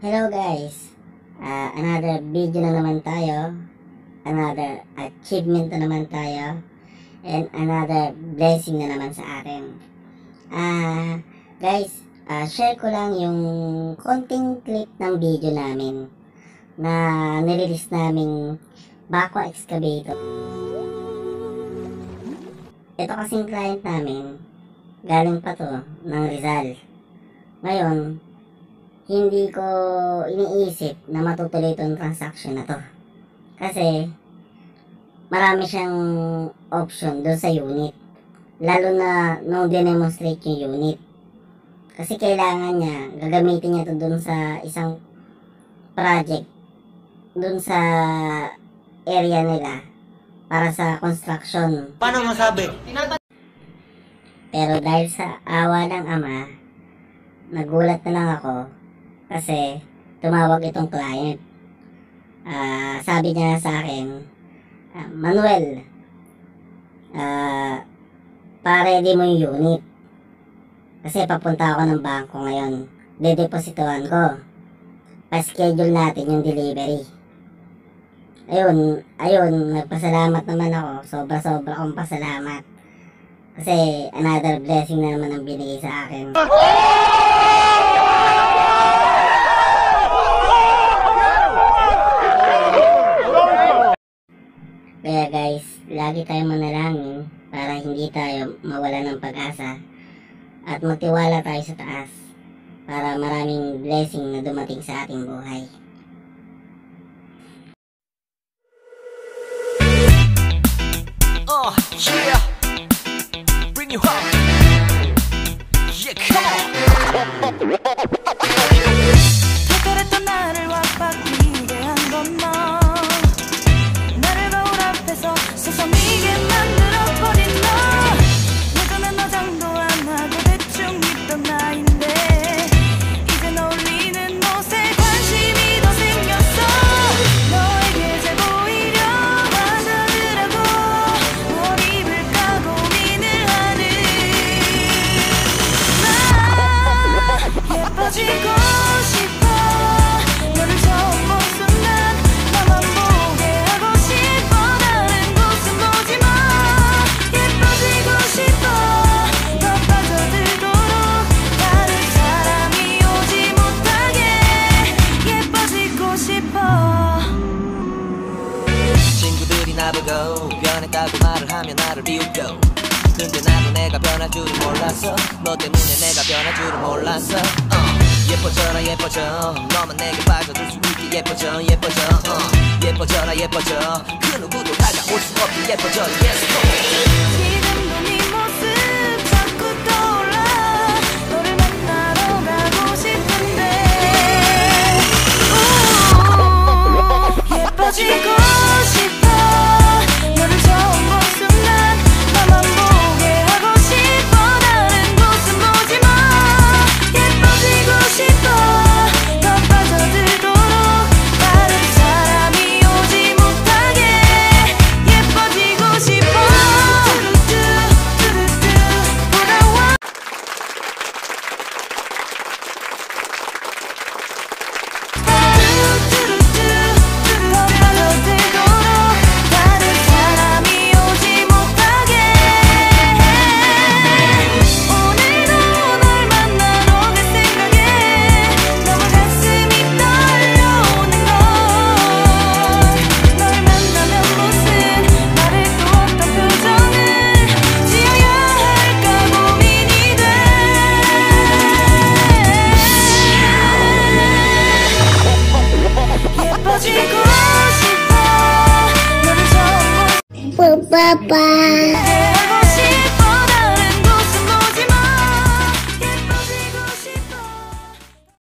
Hello guys, another video na naman tayo, another achievement na naman tayo, and another blessing na naman sa atin. Guys, share ko lang yung konting clip ng video namin na nirelease namin Baco Excavator. Ito kasing client namin, galing pa to ng Rizal. Ngayon, hindi ko iniisip na matutuloy itong transaction na to. Kasi, marami siyang option doon sa unit. Lalo na nung dinemonstrate yung unit. Kasi kailangan niya, gagamitin niya to doon sa isang project. Doon sa area nila. Para sa construction. Paano masabi? Pero dahil sa awa ng Ama, nagulat na lang ako kasi tumawag itong client. Sabi niya sa akin, Manuel, pa-ready mo yung unit. Kasi papunta ako ng bangko ngayon. Dedepositohan ko. Pa-schedule natin yung delivery. Ayun, nagpasalamat naman ako. Sobra-sobra akong pasalamat. Kasi another blessing na naman ang binigay sa akin. Kaya guys, lagi tayong manalangin para hindi tayo mawala ng pag-asa. At magtiwala tayo sa taas para maraming blessing na dumating sa ating buhay. Yeah, bring you home. Yeah, come on. 특별했던 나를 왁박이게 한 건 너. 나를 거울 앞에서 서성이게 만들어버린 너. 예전엔 너 장도 안 하고 대충 있던 나인데 이젠 어울리는 옷에 관심이 더 생겼어. 너에게 잘 보이려 하더라고. 뭘 입을까 고민을 하는 나. 예뻐지고 싶어. 너를 처음 본 순간 나만 보게 하고 싶어. 다른 곳은 보지 마. 예뻐지고 싶어. 더 빠져들도록 다른 사람이 오지 못하게 예뻐지고 싶어. 친구들이 나보고 변했다고 말을 하면 나를 비웃고, 근데 나도 내가 변할 줄은 몰랐어. 너 때문에 내가 변할 줄은 몰랐어. 예뻐져라 예뻐져. 너만 내게 빠져들 수 있게 예뻐져 예뻐져. 예뻐져라 예뻐져. 그 누구도 다가올 수 없게 예뻐져. Yes, 지금도 네 모습 자꾸 떠올라. 너를 만나러 가고 싶은데 예뻐지고 싶어. 너를 처음 본 순간 나만 보게 하고 싶어. 다른 곳은 보지 마. 예뻐지고 싶어. 더 빠져들도록 다른 사람이 오지 못하게 예뻐지고 싶어. 돌아와. 더 빠져들도록 다른 사람이 오지 못하게. 오늘도 널 만나러 갈 생각에 너무 가슴이 떨려오는 걸. 널 만나면 무슨 말을 또 어떤 표정을 지어야 할까 고민이 돼. 예뻐지고 싶어. 너를 처음 본 Papa.